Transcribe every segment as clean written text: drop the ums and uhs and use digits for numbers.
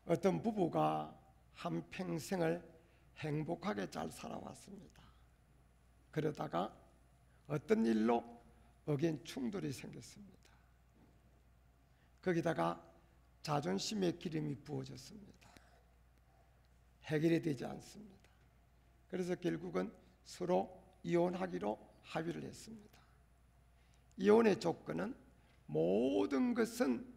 어떤 부부가 한평생을 행복하게 잘 살아왔습니다. 그러다가 어떤 일로 의견 충돌이 생겼습니다. 거기다가 자존심의 기름이 부어졌습니다. 해결이 되지 않습니다. 그래서 결국은 서로 이혼하기로 합의를 했습니다. 이혼의 조건은 모든 것은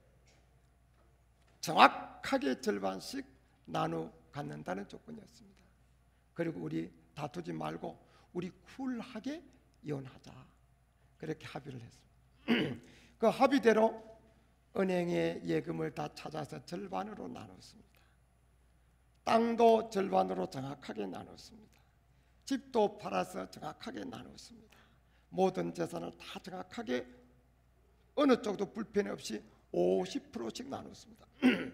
정확하게 절반씩 나누 갖는다는 조건이었습니다. 그리고 우리 다투지 말고 우리 쿨하게 이혼하자, 그렇게 합의를 했습니다. 그 합의대로 은행의 예금을 다 찾아서 절반으로 나눴습니다. 땅도 절반으로 정확하게 나눴습니다. 집도 팔아서 정확하게 나눴습니다. 모든 재산을 다 정확하게 어느 쪽도 불편 없이 50%씩 나눴습니다.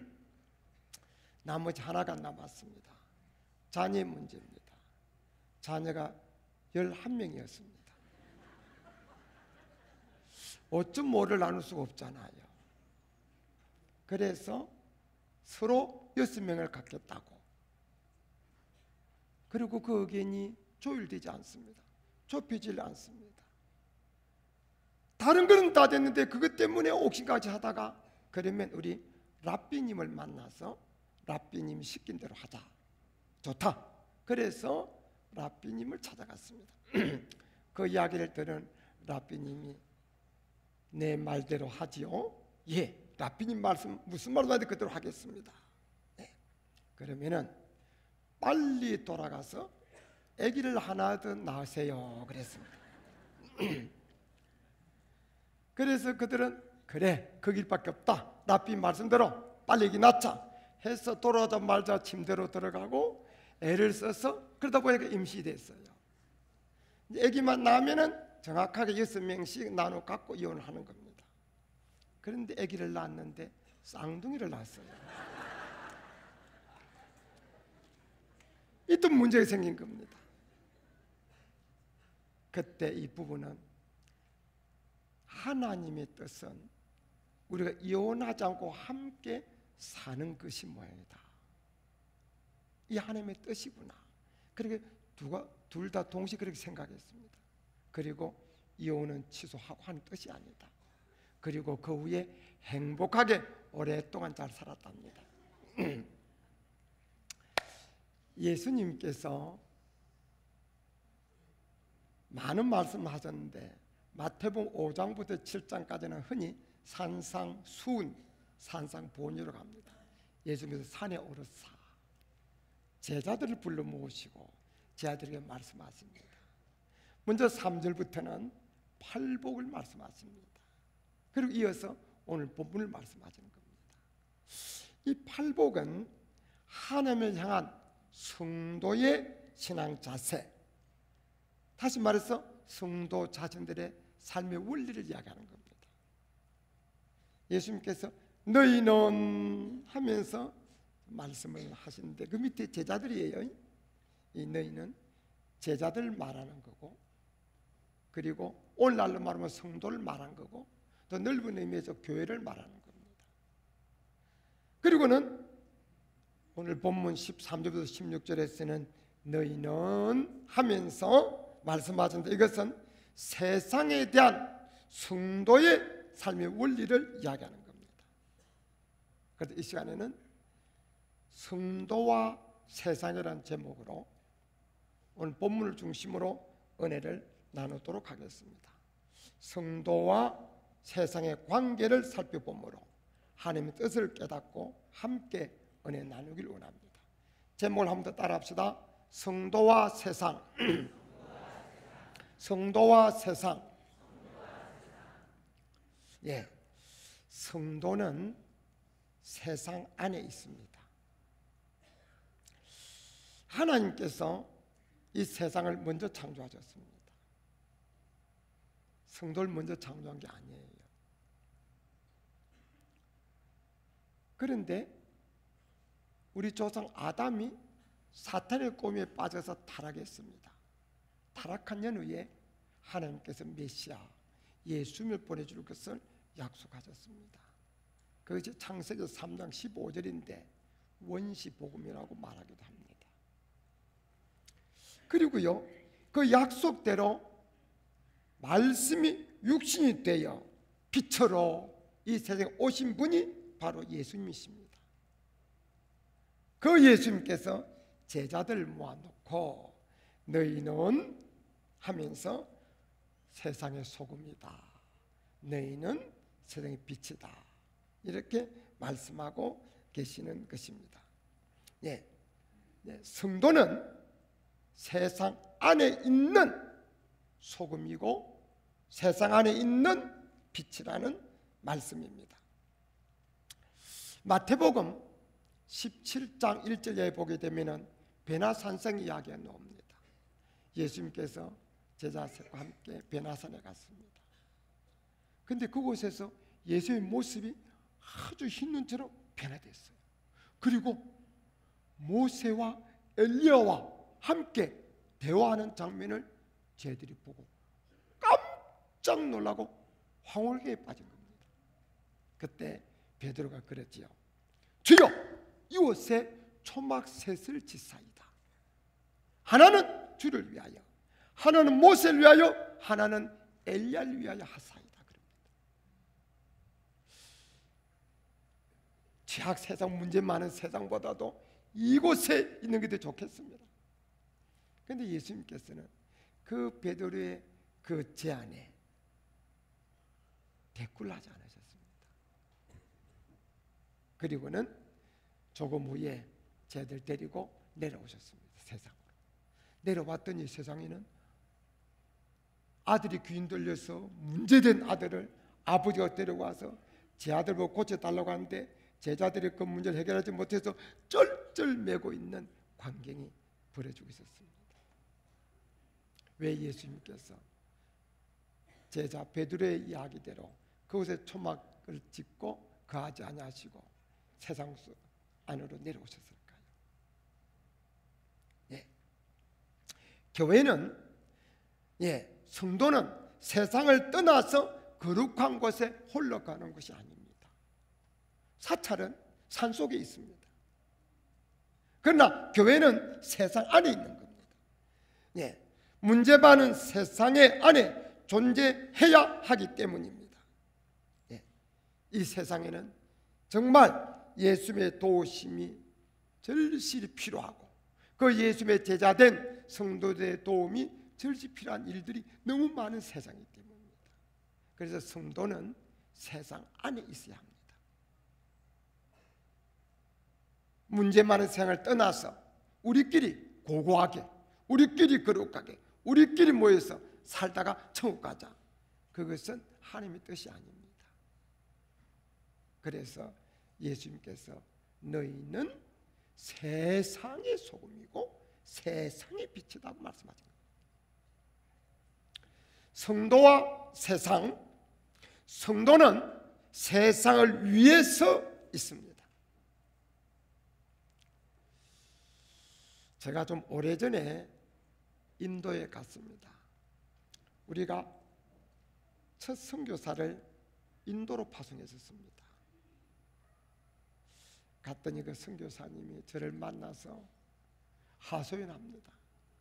나머지 하나가 남았습니다. 자녀의 문제입니다. 자녀가 11명이었습니다. 5.5를 나눌 수가 없잖아요. 그래서 서로 6명을 갖겠다고. 그리고 그 의견이 조율되지 않습니다. 좁혀지지 않습니다. 다른 거는 다 됐는데 그것 때문에 옥신까지 하다가, 그러면 우리 랍비님을 만나서 랍비님이 시킨 대로 하자. 좋다. 그래서 랍비님을 찾아갔습니다. 그 이야기를 들은 랍비님이 내 말대로 하지요? 예, 랍비님 말씀 무슨 말도 안 돼 그대로 하겠습니다. 네. 그러면은 빨리 돌아가서 아기를 하나 더 낳으세요 그랬습니다. 그래서 그들은 그래, 그 길밖에 없다, 랍비 말씀대로 빨리 아기 낳자 해서 돌아오자마자 침대로 들어가고 애를 써서, 그러다 보니까 임시됐어요. 아기만 낳으면은 정확하게 6명씩 나눠 갖고 이혼을 하는 겁니다. 그런데 아기를 낳았는데 쌍둥이를 낳았어요. 이 또 문제가 생긴 겁니다. 그때 이 부부는 하나님의 뜻은 우리가 이혼하지 않고 함께 사는 것이 모양이다. 이 하나님의 뜻이구나. 그렇게 둘 다 동시에 그렇게 생각했습니다. 그리고 이혼은 취소하고 하는 뜻이 아니다. 그리고 그 후에 행복하게 오랫동안 잘 살았답니다. 예수님께서 많은 말씀하셨는데 마태복음 5장부터 7장까지는 흔히 산상수훈, 산상보훈이라고 합니다. 예수님께서 산에 오르사 제자들을 불러 모으시고 제자들에게 말씀하십니다. 먼저 3절부터는 팔복을 말씀하십니다. 그리고 이어서 오늘 본문을 말씀하시는 겁니다. 이 팔복은 하나님을 향한 성도의 신앙 자세, 다시 말해서 성도 자신들의 삶의 원리를 이야기하는 겁니다. 예수님께서 너희는 하면서 말씀을 하시는데 그 밑에 제자들이에요. 이 너희는 제자들 말하는 거고, 그리고 오늘날로 말하면 성도를 말하는 거고, 더 넓은 의미에서 교회를 말하는 겁니다. 그리고는 오늘 본문 13절부터 16절에서는 너희는 하면서 말씀하셨는데 이것은 세상에 대한 성도의 삶의 원리를 이야기하는 겁니다. 그래서 이 시간에는 성도와 세상이라는 제목으로 오늘 본문을 중심으로 은혜를 나누도록 하겠습니다. 성도와 세상의 관계를 살펴보므로 하나님의 뜻을 깨닫고 함께 은혜 나누기를 원합니다. 제목을 한번 더 따라합시다. 성도와 세상. 성도와 세상. 예, 성도는 세상 안에 있습니다. 하나님께서 이 세상을 먼저 창조하셨습니다. 성도를 먼저 창조한 게 아니에요. 그런데 우리 조상 아담이 사탄의 꼬미에 빠져서 타락했습니다. 타락한 연후에 하나님께서 메시아 예수님을 보내줄 것을 약속하셨습니다. 그것이 창세기 3장 15절인데 원시복음이라고 말하기도 합니다. 그리고요, 그 약속대로 말씀이 육신이 되어 빛으로 이 세상에 오신 분이 바로 예수님이십니다. 그 예수님께서 제자들을 모아놓고 너희는 하면서 세상의 소금이다, 너희는 세상의 빛이다, 이렇게 말씀하고 계시는 것입니다. 성도는 세상 안에 있는 소금이고 세상 안에 있는 빛이라는 말씀입니다. 마태복음 17장 1절에 보게 되면 베나산성 이야기가 나옵니다. 예수님께서 제자들과 함께 베나산에 갔습니다. 근데 그곳에서 예수의 모습이 아주 흰 눈처럼 변화됐어요. 그리고 모세와 엘리야와 함께 대화하는 장면을 제들이 보고 깜짝 놀라고 황홀기에 빠진 겁니다. 그때 베드로가 그랬지요. 주여, 이곳에 초막셋을 짓사이다. 하나는 주를 위하여, 하나는 모세를 위하여, 하나는 엘리야를 위하여 하사이다. 죄악 세상, 문제 많은 세상보다도 이곳에 있는 게 더 좋겠습니다. 그런데 예수님께서는 그 베드로의 그 제안에 대꾸를 하지 않으셨습니다. 그리고는 조금 후에 쟤들 데리고 내려오셨습니다. 세상으로 내려왔더니 세상에는 아들이 귀인 들려서 문제된 아들을 아버지가 데려와서 제 아들 보고 고쳐달라고 하는데 제자들이 그 문제를 해결하지 못해서 쩔쩔매고 있는 광경이 벌어지고 있었습니다. 왜 예수님께서 제자 베드로의 이야기대로 그곳에 초막을 짓고 거하지 아니하시고 세상 안으로 내려오셨을까요? 교회는 성도는 세상을 떠나서 거룩한 곳에 홀로 가는 것이 아닙니다. 사찰은 산속에 있습니다. 그러나 교회는 세상 안에 있는 겁니다. 문제 많은 세상의 안에 존재해야 하기 때문입니다. 이 세상에는 정말 예수님의 도우심이 절실히 필요하고 그 예수님의 제자된 성도들의 도움이 절실히 필요한 일들이 너무 많은 세상이기 때문입니다. 그래서 성도는 세상 안에 있어야 합니다. 문제 많은 세상을 떠나서 우리끼리 고고하게, 우리끼리 거룩하게, 우리끼리 모여서 살다가 천국 가자, 그것은 하나님의 뜻이 아닙니다. 그래서 예수님께서 너희는 세상의 소금이고 세상의 빛이라고 말씀하신 겁니다. 성도와 세상, 성도는 세상을 위해서 있습니다. 제가 좀 오래전에 인도에 갔습니다. 우리가 첫 선교사를 인도로 파송했었습니다. 갔더니 그 선교사님이 저를 만나서 하소연합니다.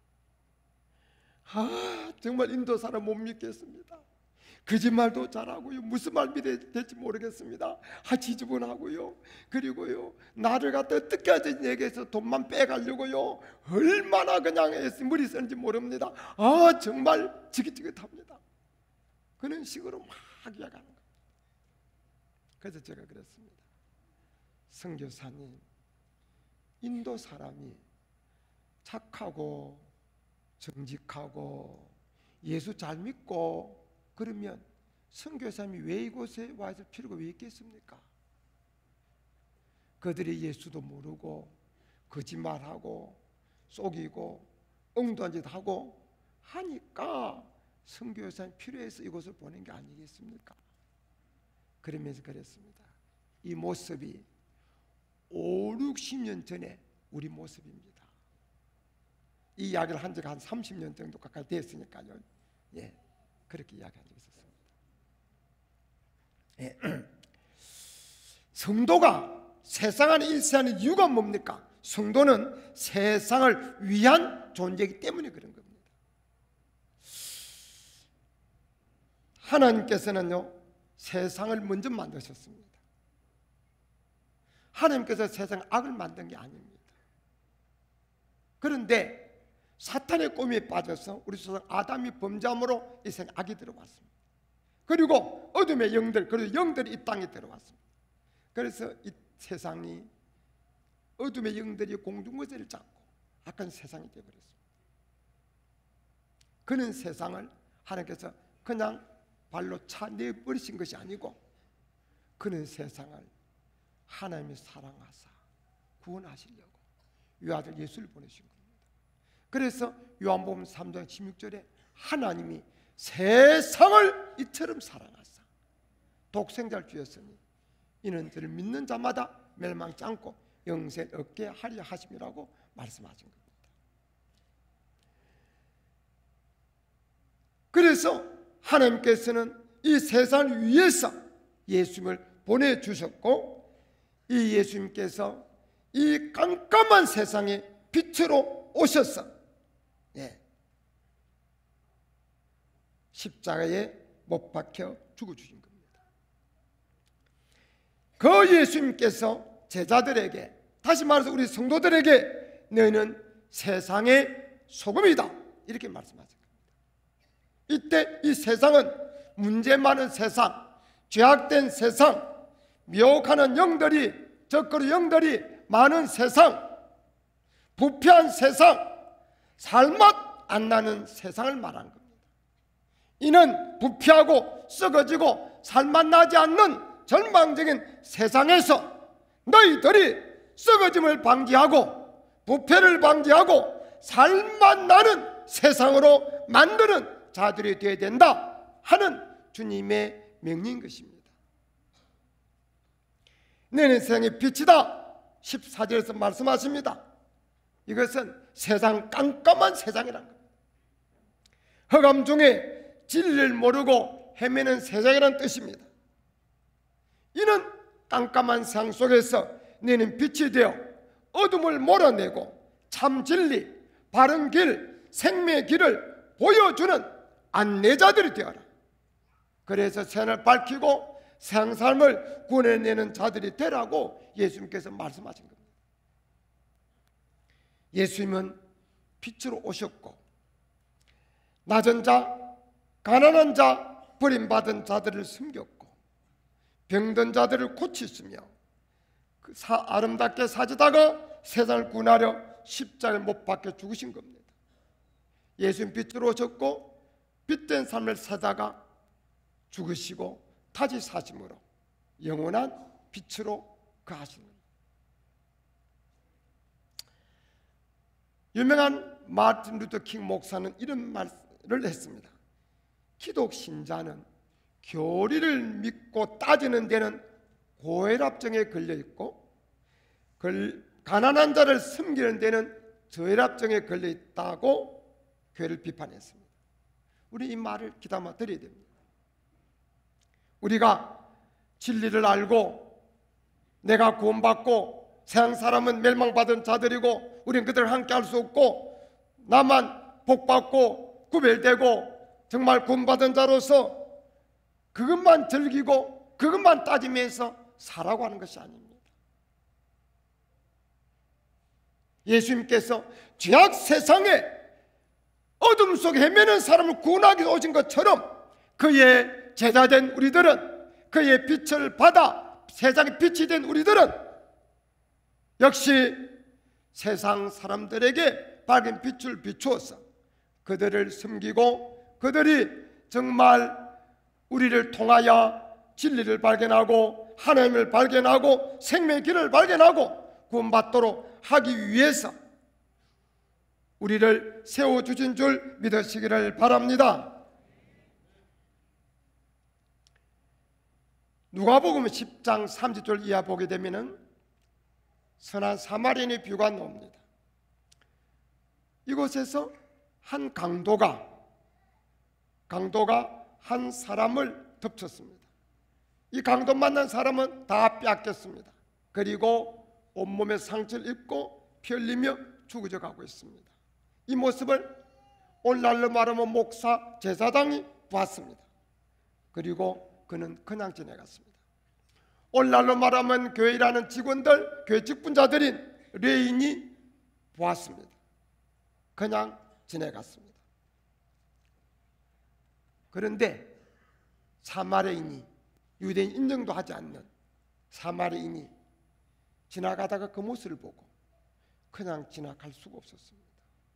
정말 인도 사람 못 믿겠습니다. 거짓말도 잘하고요, 무슨 말 믿어야 될지 모르겠습니다. 지저분하고요, 그리고요 나를 갖다 어떻게 하지 얘기해서 돈만 빼가려고요 얼마나 그냥 머리 쓰는지 모릅니다. 정말 지긋지긋합니다. 그런 식으로 막 이야기하는 겁니다. 그래서 제가 그랬습니다. 선교사님, 인도 사람이 착하고 정직하고 예수 잘 믿고 그러면 선교사님이 왜 이곳에 와 있을 필요가 왜 있겠습니까? 그들이 예수도 모르고 거짓말하고 속이고 엉뚱한 짓 하고 하니까 선교사님 필요해서 이곳을 보낸 게 아니겠습니까? 그러면서 그랬습니다. 이 모습이 5, 60년 전에 우리 모습입니다. 이 이야기를 한 지가 한 30년 정도 가까이 됐으니까요. 그렇게 이야기한 적이 있었습니다. 성도가 세상 안에 있어야 이유가 뭡니까? 성도는 세상을 위한 존재이기 때문에 그런 겁니다. 하나님께서는요, 세상을 먼저 만드셨습니다. 하나님께서 세상 악을 만든 게 아닙니다. 그런데 사탄의 꼬미에 빠져서 우리 조상 아담이 범죄함으로 이 세상에 악이 들어왔습니다. 그리고 어둠의 영들, 그리고 영들이 이 땅에 들어왔습니다. 그래서 이 세상이 어둠의 영들이 공중거제를 잡고 악한 세상이 되어버렸습니다. 그런 세상을 하나님께서 그냥 발로 차내버리신 것이 아니고 그런 세상을 하나님이 사랑하사 구원하시려고 유아들 예수를 보내신 겁니다. 그래서 요한복음 3장 16절에 하나님이 세상을 이처럼 사랑하사 독생자를 주셨으니 이는 저를 믿는 자마다 멸망치 않고 영생을 얻게 하려 하심이라고 말씀하신 겁니다. 그래서 하나님께서는 이 세상을 위해서 예수님을 보내주셨고 이 예수님께서 이 깜깜한 세상에 빛으로 오셔서 십자가에 못 박혀 죽어주신 겁니다. 그 예수님께서 제자들에게, 다시 말해서 우리 성도들에게 너희는 세상의 소금이다 이렇게 말씀하신 겁니다. 이때 이 세상은 문제 많은 세상, 죄악된 세상, 미혹하는 영들이, 적그리 영들이 많은 세상, 부패한 세상, 살맛 안 나는 세상을 말하는 겁니다. 이는 부패하고 썩어지고 살맛 나지 않는 절망적인 세상에서 너희들이 썩어짐을 방지하고 부패를 방지하고 살맛 나는 세상으로 만드는 자들이 되어야 된다 하는 주님의 명령인 것입니다. 너희는 세상의 빛이다 14절에서 말씀하십니다. 이것은 세상 깜깜한 세상이라는 겁니다. 흑암 중에 진리를 모르고 헤매는 세상이라는 뜻입니다. 이는 깜깜한 세상 속에서 너희는 빛이 되어 어둠을 몰아내고 참 진리, 바른 길, 생명의 길을 보여주는 안내자들이 되어라. 그래서 세상을 밝히고 세상 삶을 구원해내는 자들이 되라고 예수님께서 말씀하신 겁니다. 예수님은 빛으로 오셨고 낮은 자, 가난한 자, 버림받은 자들을 숨겼고 병든 자들을 고치시며 아름답게 사지다가 세상을 구원하려 십자가에 못 박혀 죽으신 겁니다. 예수님 빛으로 오셨고 빛된 삶을 사다가 죽으시고 다시 사심으로 영원한 빛으로 거하시는 겁니다. 유명한 마틴 루터 킹 목사는 이런 말을 했습니다. 기독 신자는 교리를 믿고 따지는 데는 고혈압증에 걸려 있고 가난한 자를 섬기는 데는 저혈압증에 걸려 있다고 교회를 비판했습니다. 우리 이 말을 귀담아 드려야 됩니다. 우리가 진리를 알고 내가 구원받고 세상 사람은 멸망받은 자들이고 우리는 그들을 함께 할 수 없고 나만 복받고 구별되고 정말 구원받은 자로서 그것만 즐기고 그것만 따지면서 살라고 하는 것이 아닙니다. 예수님께서 죄악 세상에 어둠 속에 헤매는 사람을 구원하기 위해 오신 것처럼 그의 제자된 우리들은, 그의 빛을 받아 세상의 빛이 된 우리들은 역시 세상 사람들에게 밝은 빛을 비추어서 그들을 섬기고 그들이 정말 우리를 통하여 진리를 발견하고 하나님을 발견하고 생명의 길을 발견하고 구원받도록 하기 위해서 우리를 세워주신 줄 믿으시기를 바랍니다. 누가복음 10장 30절 이하 보게 되면은 선한 사마리아인의 비유가 나옵니다. 이곳에서 한 강도가 한 사람을 덮쳤습니다. 이 강도 만난 사람은 다 빼앗겼습니다. 그리고 온몸에 상처를 입고 피 흘리며 죽어져 가고 있습니다. 이 모습을 오늘날로 말하면 목사, 제사장이 봤습니다. 그리고 그는 그냥 지내갔습니다. 오늘날로 말하면 교회라는 직원들, 교회 직분자들인 레인이 보았습니다. 그냥 지내갔습니다. 그런데 사마리아인이, 유대인 인정도 하지 않는 사마리아인이 지나가다가 그 모습을 보고 그냥 지나갈 수가 없었습니다.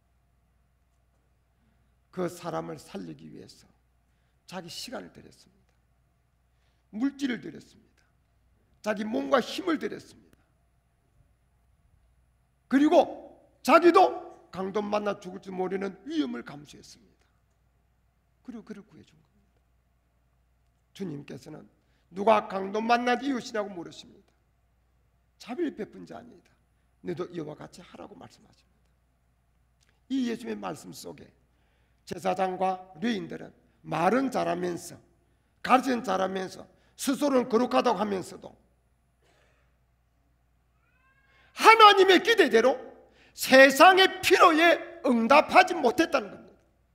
그 사람을 살리기 위해서 자기 시간을 들였습니다. 물질을 들였습니다. 자기 몸과 힘을 들였습니다. 그리고 자기도 강도 만나 죽을 줄 모르는 위험을 감수했습니다. 그리고 그를 구해준 겁니다. 주님께서는 누가 강도 만난 이웃이냐고 물으십니다. 자비를 베푼 자 아니다. 너도 이와 같이 하라고 말씀하십니다. 이 예수님의 말씀 속에 제사장과 레위인들은 말은 잘하면서, 가르치는 잘하면서, 스스로는 거룩하다고 하면서도 하나님의 기대대로 세상의 필요에 응답하지 못했다는 겁니다.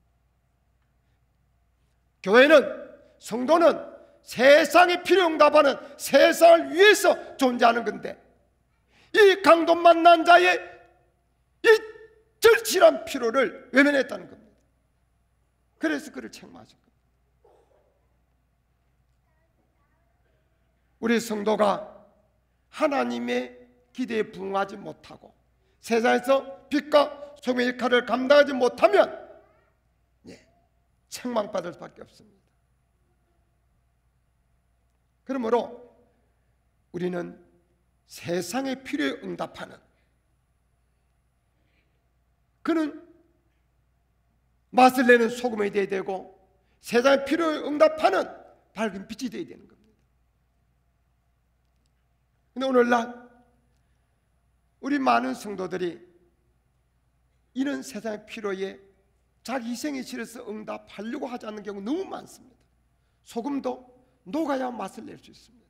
교회는, 성도는 세상의 필요에 응답하는, 세상을 위해서 존재하는 건데, 이 강도 만난 자의 이 절실한 필요를 외면했다는 겁니다. 그래서 그를 책망하신 겁니다. 우리 성도가 하나님의 기대에 부응하지 못하고 세상에서 빛과 소금의 역할을 감당하지 못하면 책망받을 수밖에 없습니다. 그러므로 우리는 세상의 필요에 응답하는, 그는 맛을 내는 소금이 되어야 되고 세상의 필요에 응답하는 밝은 빛이 되어야 되는 겁니다. 그런데 오늘날 우리 많은 성도들이 이런 세상의 필요에 자기 희생에 실어서 응답하려고 하지 않는 경우 너무 많습니다. 소금도 녹아야 맛을 낼 수 있습니다.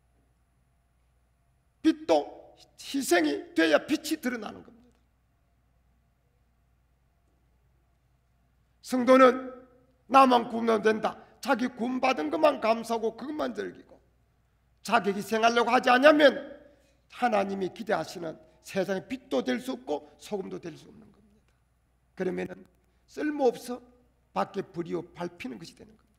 빛도 희생이 돼야 빛이 드러나는 겁니다. 성도는 나만 구원하면 된다, 자기 구원받은 것만 감사하고 그것만 즐기고 자기 희생하려고 하지 않으면 하나님이 기대하시는 세상의 빛도 될 수 없고 소금도 될 수 없는 겁니다. 그러면 쓸모없어 밖에 불이요 밟히는 것이 되는 겁니다.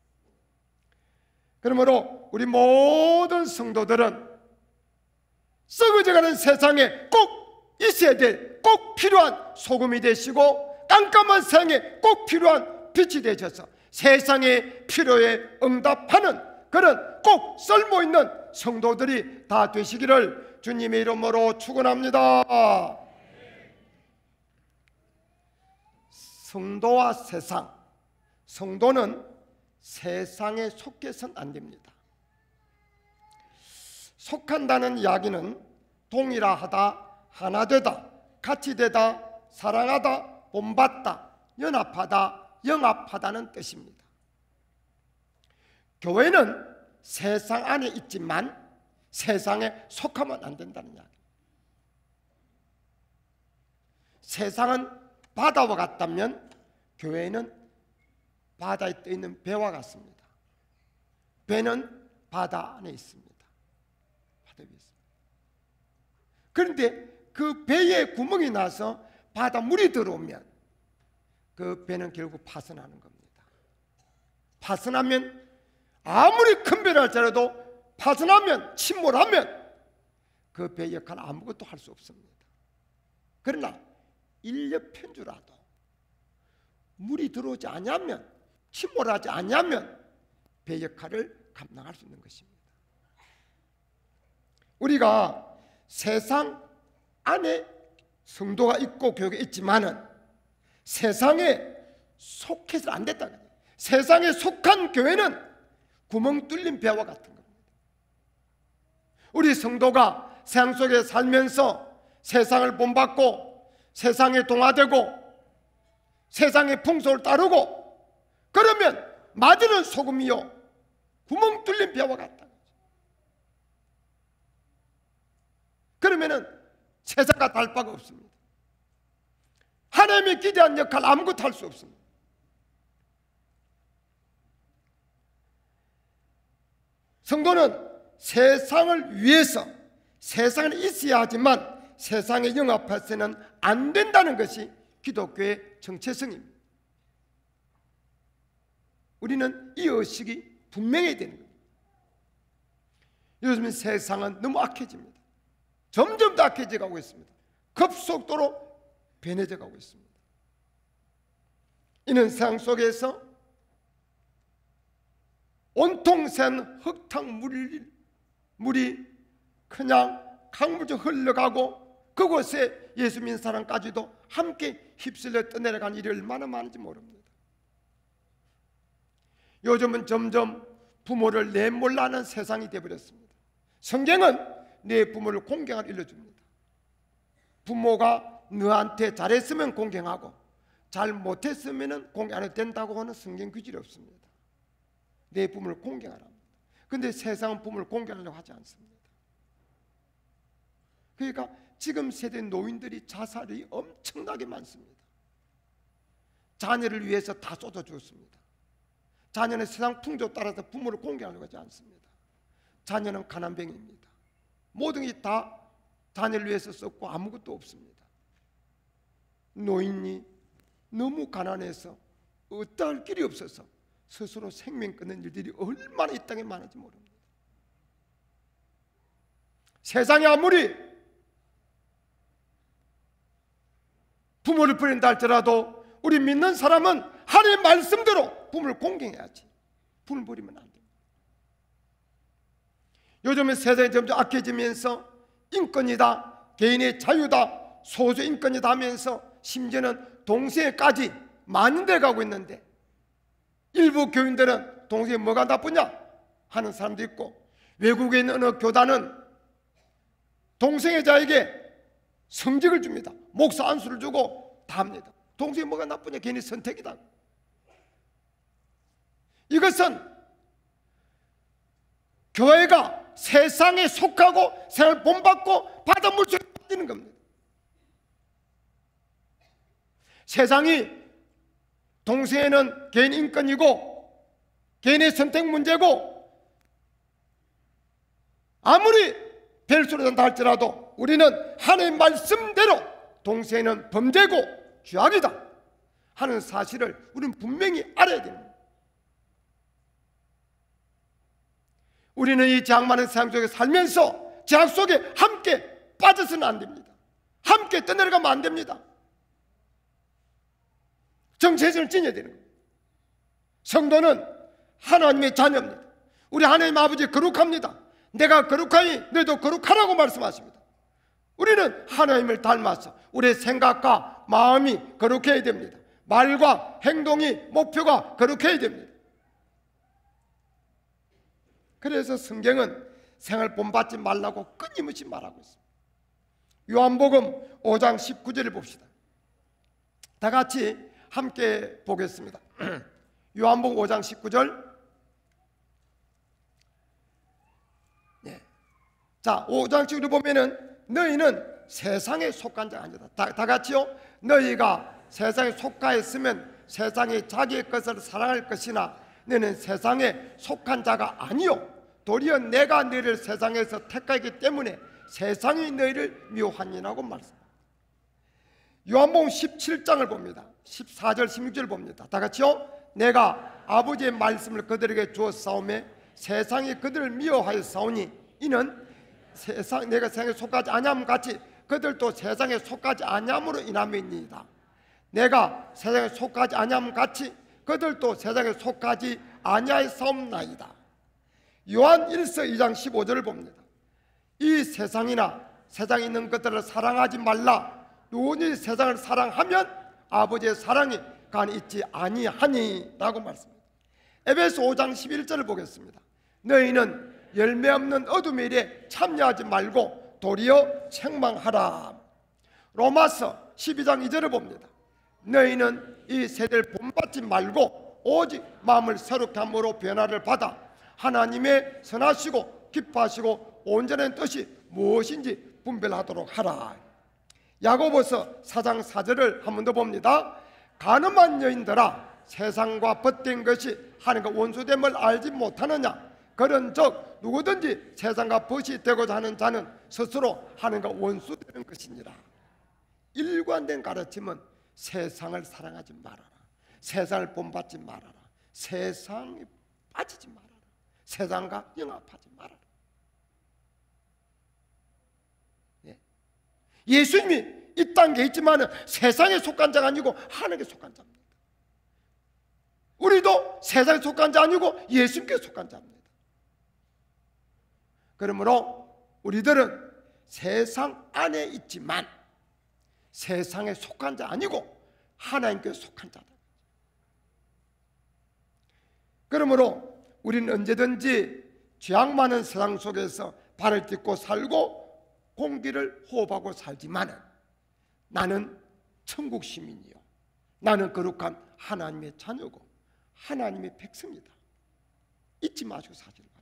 그러므로 우리 모든 성도들은 썩어져가는 세상에 꼭 있어야 될, 꼭 필요한 소금이 되시고 깜깜한 세상에 꼭 필요한 빛이 되셔서 세상의 필요에 응답하는 그런 꼭 쓸모있는 성도들이 다 되시기를 주님의 이름으로 축원합니다. 성도와 세상, 성도는 세상에 속해서는 안 됩니다. 속한다는 이야기는 동일하다, 하나 되다, 같이 되다, 사랑하다, 본받다, 연합하다, 영합하다는 뜻입니다. 교회는 세상 안에 있지만 세상에 속하면 안 된다는 이야기. 세상은 바다와 같다면 교회는 바다에 떠 있는 배와 같습니다. 배는 바다 안에 있습니다. 바다 위에 있습니다. 그런데 그 배에 구멍이 나서 바다 물이 들어오면 그 배는 결국 파손하는 겁니다. 파손하면 아무리 큰 배를 할지라도 파손하면, 침몰하면 그 배 역할 아무것도 할 수 없습니다. 그러나 인력편주라도 물이 들어오지 않으면, 침몰하지 않으면 배 역할을 감당할 수 있는 것입니다. 우리가 세상 안에 성도가 있고 교회가 있지만은 세상에 속해서 안 됐다는 거예요. 세상에 속한 교회는 구멍 뚫린 배와 같은 겁니다. 우리 성도가 세상 속에 살면서 세상을 본받고 세상에 동화되고 세상의 풍속을 따르고 그러면 맞으는 소금이요 구멍 뚫린 배와 같다. 그러면은 세상과 다를 바가 없습니다. 하나님이 기대한 역할 아무것도 할 수 없습니다. 성도는 세상을 위해서 세상에 있어야 하지만 세상에 영합해서는 안 된다는 것이 기독교의 정체성입니다. 우리는 이 의식이 분명해야 되는 겁니다. 요즘 세상은 너무 악해집니다. 점점 더 악해져 가고 있습니다. 급속도로 변해져 가고 있습니다. 이는 세상 속에서 온통 샌 흙탕 물이 그냥 강물처럼 흘러가고 그곳에 예수 믿는 사람까지도 함께 휩쓸려 떠내려간 일이 얼마나 많은지 모릅니다. 요즘은 점점 부모를 내몰라는 세상이 되어버렸습니다. 성경은 내 부모를 공경하라 일러줍니다. 부모가 너한테 잘했으면 공경하고 잘 못했으면 공경 안 해도 된다고 하는 성경 규칙이 없습니다. 내 부모를 공경하라. 그런데 세상은 부모를 공경하려고 하지 않습니다. 그러니까 지금 세대 노인들이 자살이 엄청나게 많습니다. 자녀를 위해서 다 쏟아주었습니다. 자녀는 세상 풍조 따라서 부모를 공경하려고 하지 않습니다. 자녀는 가난뱅이입니다. 모든 게 다 자녀를 위해서 썼고 아무것도 없습니다. 노인이 너무 가난해서 어떠할 길이 없어서 스스로 생명 끊는 일들이 얼마나 이 땅에 많은지 모릅니다. 세상에 아무리 부모를 버린다 할지라도 우리 믿는 사람은 하나님의 말씀대로 부모를 공경해야지. 부모를 버리면 안 됩니다. 요즘에 세상이 점점 악해지면서 인권이다, 개인의 자유다, 소수 인권이다 하면서 심지어는 동성애까지 많은 데 가고 있는데 일부 교인들은 동성애 뭐가 나쁘냐 하는 사람도 있고 외국에 있는 어느 교단은 동성애자에게 성직을 줍니다. 목사 안수를 주고 다 합니다. 동성애 뭐가 나쁘냐, 개인의 선택이다. 이것은 교회가 세상에 속하고 세상을 본받고 바다 물속에 빠지는 겁니다. 세상이 동성애는 개인 인권이고 개인의 선택 문제고 아무리 벨소리 한다 할지라도 우리는 하나님의 말씀대로 동성애는 범죄고 죄악이다 하는 사실을 우리는 분명히 알아야 됩니다. 우리는 이 죄악 많은 세상 속에 살면서 죄악 속에 함께 빠져서는 안 됩니다. 함께 떠내려가면 안 됩니다. 정체성을 지녀야 되는 겁니다. 성도는 하나님의 자녀입니다. 우리 하나님 아버지 거룩합니다. 내가 거룩하니 너희도 거룩하라고 말씀하십니다. 우리는 하나님을 닮아서 우리의 생각과 마음이 거룩해야 됩니다. 말과 행동이 목표가 거룩해야 됩니다. 그래서 성경은 생을 본받지 말라고 끊임없이 말하고 있습니다. 요한복음 5장 19절을 봅시다. 다 같이 함께 보겠습니다. 요한복음 5장 19절. 네. 자, 5장 19절을 보면은 너희는 세상에 속한 자가 아니다. 다 같이요. 너희가 세상에 속하였으면 세상이 자기의 것을 사랑할 것이나 너는 세상에 속한 자가 아니요 도리어 내가 너희를 세상에서 택하기 때문에 세상이 너희를 미워하니라고 말씀합니다. 요한복음 17장을 봅니다. 14절 16절을 봅니다. 다 같이요. 내가 아버지의 말씀을 그들에게 주었사오매 세상이 그들을 미워하였사오니 이는 내가 세상에 속하지 아니함 같이 그들도 세상에 속하지 아니함으로 인함이니이다. 내가 세상에 속하지 아니함 같이 그들도 세상에 속하지 아니하였사옵나이다. 요한 1서 2장 15절을 봅니다. 이 세상이나 세상에 있는 것들을 사랑하지 말라. 누구니 세상을 사랑하면 아버지의 사랑이 간에 있지 아니하니 라고 말씀합니다. 에베소 5장 11절을 보겠습니다. 너희는 열매 없는 어둠의 일에 참여하지 말고 도리어 책망하라. 로마서 12장 2절을 봅니다. 너희는 이 세대를 본받지 말고 오직 마음을 새롭게 함으로 변화를 받아 하나님의 선하시고 기뻐하시고 온전한 뜻이 무엇인지 분별하도록 하라. 야고보서 4장 4절을 한 번 더 봅니다. 간음한 여인들아, 세상과 벗된 것이 하나님과 원수됨을 알지 못하느냐? 그런즉 누구든지 세상과 벗이 되고자 하는 자는 스스로 하나님과 원수되는 것이니라. 일관된 가르침은 세상을 사랑하지 말아라, 세상을 본받지 말아라, 세상에 빠지지 말아라, 세상과 영합하지 말아라. 예수님이 이 땅에 있지만 세상에 속한 자가 아니고 하나님께 속한 자입니다. 우리도 세상에 속한 자 아니고 예수님께 속한 자입니다. 그러므로 우리들은 세상 안에 있지만 세상에 속한 자 아니고 하나님께 속한 자다. 그러므로 우리는 언제든지 죄악 많은 세상 속에서 발을 딛고 살고 공기를 호흡하고 살지만 나는 천국 시민이요, 나는 거룩한 하나님의 자녀고 하나님의 백성이다. 잊지 마시고 사시길 바랍니다.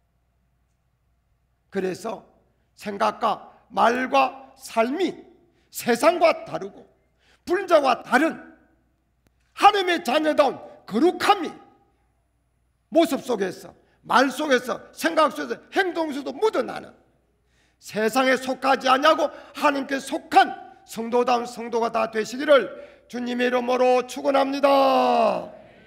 그래서 생각과 말과 삶이 세상과 다르고 불자와 다른 하나님의 자녀다운 거룩함이 모습 속에서, 말 속에서, 생각 속에서, 행동 속에서 묻어나는, 세상에 속하지 아니하고 하나님께 속한 성도다운 성도가 다 되시기를 주님의 이름으로 축원합니다.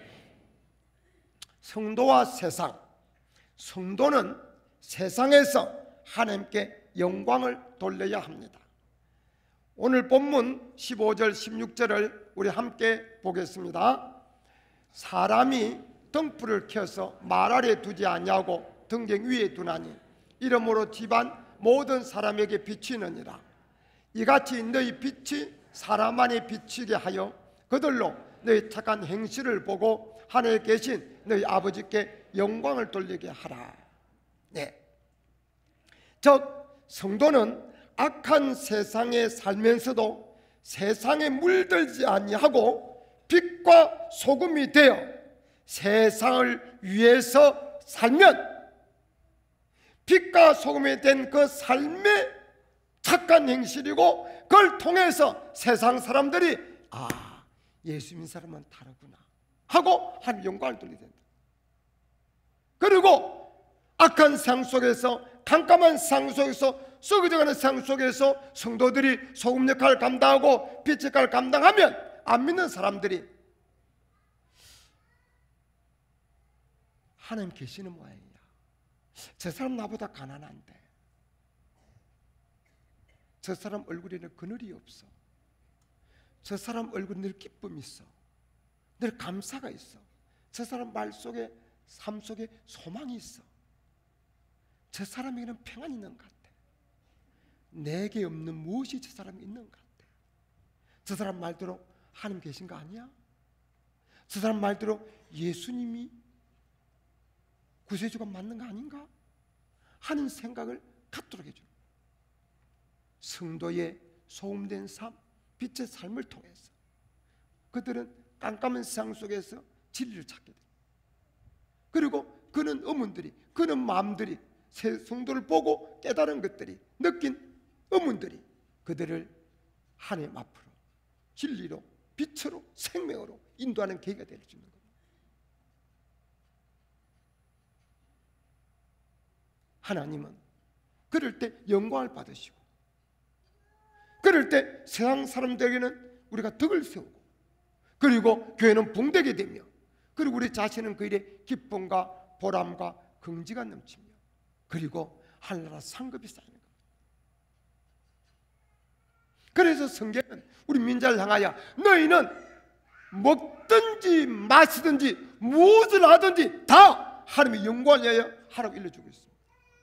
성도와 세상, 성도는 세상에서 하나님께 영광을 돌려야 합니다. 오늘 본문 15절 16절을 우리 함께 보겠습니다. 사람이 등불을 켜서 말 아래 두지 아니하고 등경 위에 두나니 이러므로 집안 모든 사람에게 비치느니라. 이같이 너희 빛이 사람 안에 비치게 하여 그들로 너희 착한 행실을 보고 하늘에 계신 너희 아버지께 영광을 돌리게 하라. 네. 즉 성도는 악한 세상에 살면서도 세상에 물들지 아니하고 빛과 소금이 되어 세상을 위해서 살면 빛과 소금이 된 그 삶의 착한 행실이고 그걸 통해서 세상 사람들이 예수 믿는 사람은 다르구나 하고 하나님 영광을 돌리게 된다. 그리고 악한 세상 속에서, 깜깜한 세상 속에서, 썩어져가는 세상 속에서 성도들이 소금 역할을 감당하고 빛 역할을 감당하면 안 믿는 사람들이 하나님 계시는 모양이야. 저 사람 나보다 가난한데, 저 사람 얼굴에는 그늘이 없어, 저 사람 얼굴에 늘 기쁨이 있어, 늘 감사가 있어, 저 사람 말 속에, 삶 속에 소망이 있어, 저 사람에게는 평안이 있는 것 같아. 내게 없는 무엇이 저 사람에 있는 것 같아. 저 사람 말대로 하나님 계신 거 아니야? 저 사람 말대로 예수님이 구세주가 맞는 거 아닌가? 하는 생각을 갖도록 해줘. 성도의 소음된 삶, 빛의 삶을 통해서 그들은 깜깜한 세상 속에서 진리를 찾게 돼. 그리고 그는 의문들이, 그는 마음들이, 성도를 보고 깨달은 것들이, 느낀 의문들이 그들을 하나님 앞으로 진리로, 빛으로, 생명으로 인도하는 계기가 될 수 있는 겁니다. 하나님은 그럴 때 영광을 받으시고, 그럴 때 세상 사람들에게는 우리가 덕을 세우고, 그리고 교회는 붕대게 되며, 그리고 우리 자신은 그 일에 기쁨과 보람과 긍지가 넘치며, 그리고 하늘나라 상급이 쌓이는 겁니다. 그래서 성경은 우리 민자를 향하여 너희는 먹든지 마시든지 무엇을 하든지 다 하나님의 영광을 위하여 하라고 일러주고 있습니다.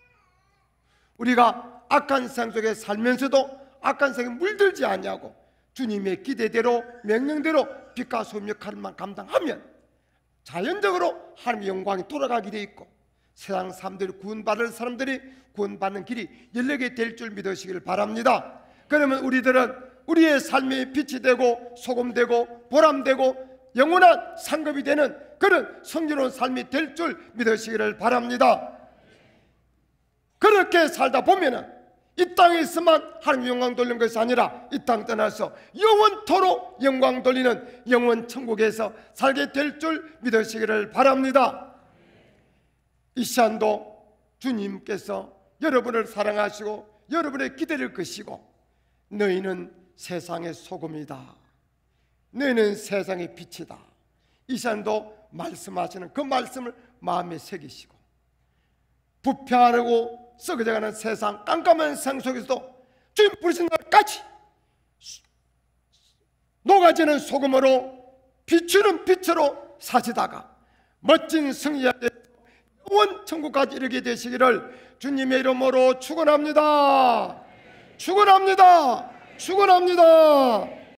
우리가 악한 세상 속에 살면서도 악한 세상에 물들지 아니하고 주님의 기대대로, 명령대로 빛과 소금 역할만 감당하면 자연적으로 하나님의 영광이 돌아가게 돼 있고, 세상 사람들이 구원받을 사람들이 구원받는 길이 열리게 될 줄 믿으시길 바랍니다. 그러면 우리들은 우리의 삶이 빛이 되고 소금되고 보람되고 영원한 상급이 되는 그런 성지로운 삶이 될 줄 믿으시기를 바랍니다. 그렇게 살다 보면은 이 땅에서만 하나님 영광 돌리는 것이 아니라 이 땅 떠나서 영원토록 영광 돌리는 영원 천국에서 살게 될 줄 믿으시기를 바랍니다. 이 시간도 주님께서 여러분을 사랑하시고 여러분의 기대를 끄시고 너희는 세상의 소금이다, 너희는 세상의 빛이다, 이 시간도 말씀하시는 그 말씀을 마음에 새기시고 부패하고 썩어져가는 세상 깜깜한 세상 속에서도 주님 부르신 날까지 녹아지는 소금으로 비추는 빛으로 사시다가 멋진 승리자 영원 천국까지 이르게 되시기를 주님의 이름으로 축원합니다. 축원합니다. 축원합니다.